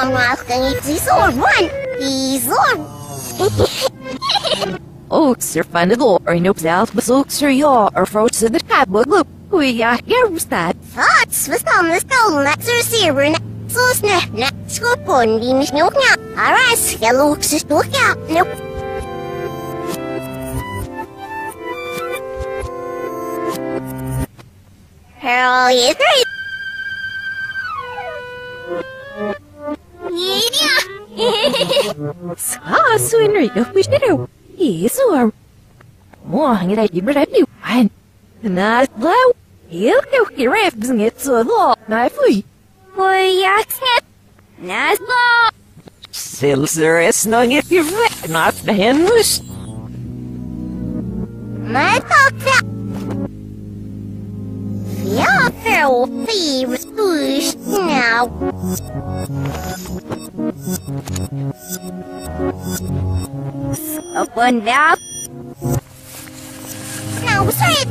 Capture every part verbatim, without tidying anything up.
Mom welcome is or one. Is or. Oaks are fun to go, or no south, but oaks are yaw, or froats to the cab, look, we are here with that. Thoughts was on the stone, that's a zero. So snap, let's go on, we miss no now. Alright, hello, sister, nope. Hell is right. Yeah. Ah, sooner you wish to do. Yes, or more, you like you better do. And not low. He'll go your ribs and get so long, not free. Boy, yes, not long. Silver is not if you're right, not the henless. My doctor. Yeah, fell thieves push now. Up and down. Now, say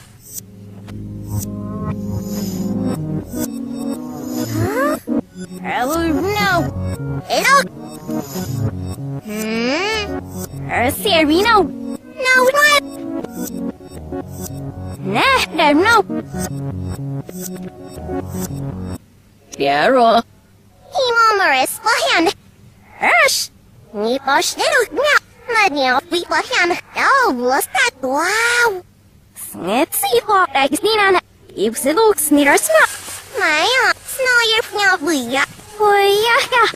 huh? Hello, no. Hello. Hmm. Uh, Serino. No, what? Nah, no, no. Piero. He murmurs behind. Hush. Ni push little now. Let me off be behind. Oh, what's that? Wow. Let's see what I can see on it. If the looks near snap. My aunt, snow your finger, we are. We are.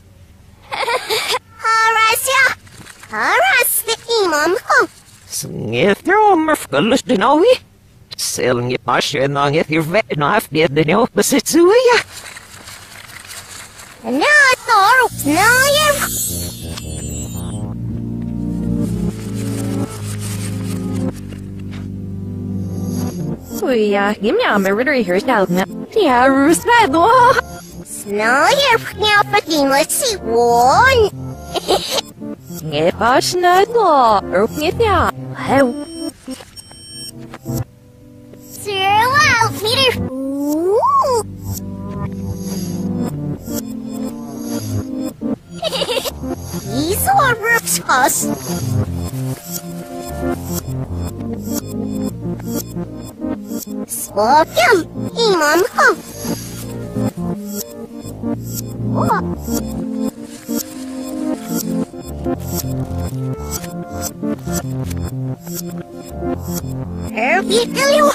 Alright, yeah. Alright, sticky mom. If you're more foolish to know it. Selling your passion long if you're vetting off the other no, but it's who you. No, it's no, you. We are him now, my reader here is down now. Yeah, respect the wall. Snow your now for him, let's see one. If I snug law, open it down. How? Wow, Peter! Ooh! These are roofs, us. Swap him, Imam Ho. Here we go.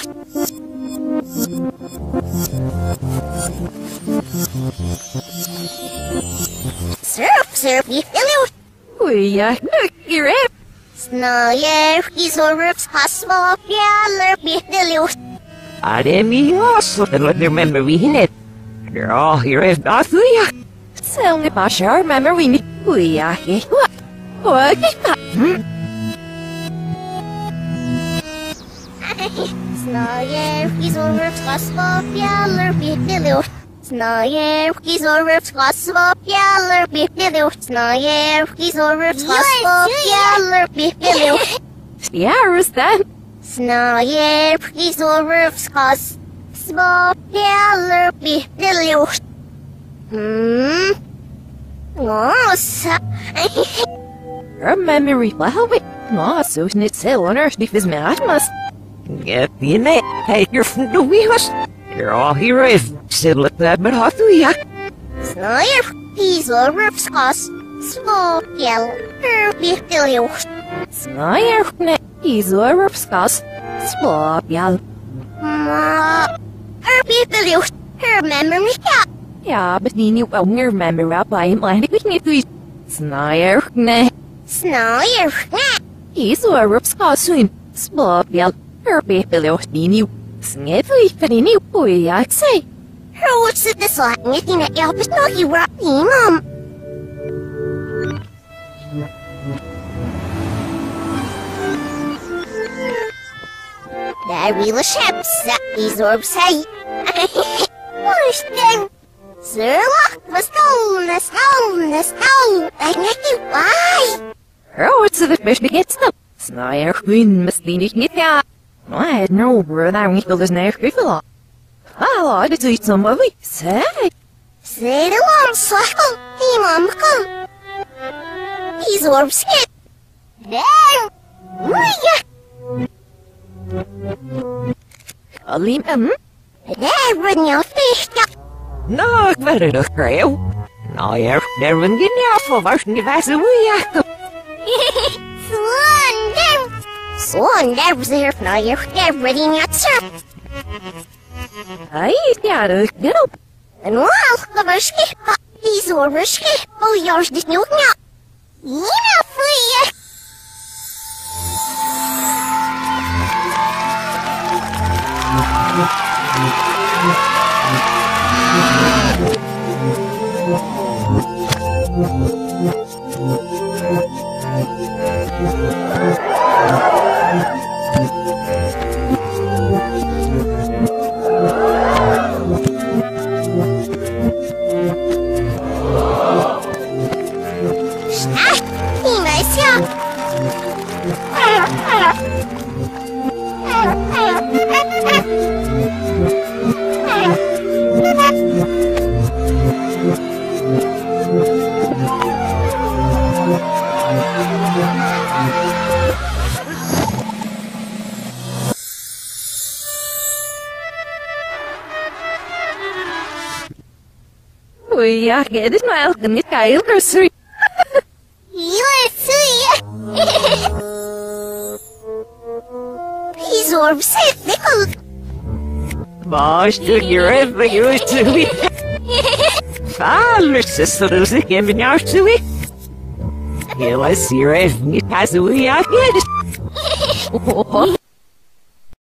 Syrup, syrup, you feel it? We are here. Snow, yeah, he's a rips possible, yeah, lurp, you feel it. I didn't mean also to let remember we in it. They're all here if not for you. So, if I shall remember we need, we are here. What? What? Snow, yeah, he's a rips possible, yeah, lurp, you feel it. Snow, yeah, he's a rips possible, yeah, lurp, you feel it. Snow, yeah, he's a rips possible, yeah, lurp, you feel it. Yeah, is that? Snow, yeah, he's a rips possible, yeah, lurp, you feel it. Hmm? Oh, so... Remember, well, we... No, so it's still on earth if it's madness. Get the net, hey, you're from the wheels. You're all here if said let that but how do ya? Snow, yeah, he's a rips possible, yeah, lurp, you feel it. Snow, yeah, he's a rips possible, yeah. Ma, lurp, you feel it. Remember me, yeah. Ja, but you knew well, you remember what I landed with me three. Snyer, ne. Snyer, ne. He's a rips costume. Spot, yeah. Her baby little knew. Sniffly, but he knew, boy, I'd say. Her what's it this like? Anything that y'all was not you right, Mom. That real ships that these orbs say. Push them. Sir, look, the stone, the stone, the stone. I make you why? Oh, it's the fish begets them. Snyer, queen, must be nicht mit ja. I had no word I won't build his knife griffle. I like to eat some of it. Say. Selam sakal. İmam kal. İzor skit. Ben. Uya. Alim em. Devrin ya fişka. Nog verder nog kreeuw. Nou ja, daar ben je niet af van was niet was hoe ja. Swan dem. Swan dem zeer van je devrin ya tsap. Ay, ja, dat get op. En wal, de beschik. Izor beschik. Oh, jars dit niet ja. Ja, fui. Ui, ja, get is nou elke niet Caillou grocery. Yes, he's orb sick. Maar stuk je even, je is te wie. Vader, zuster, is ik in jou te wie. Je was hier even niet als hoe je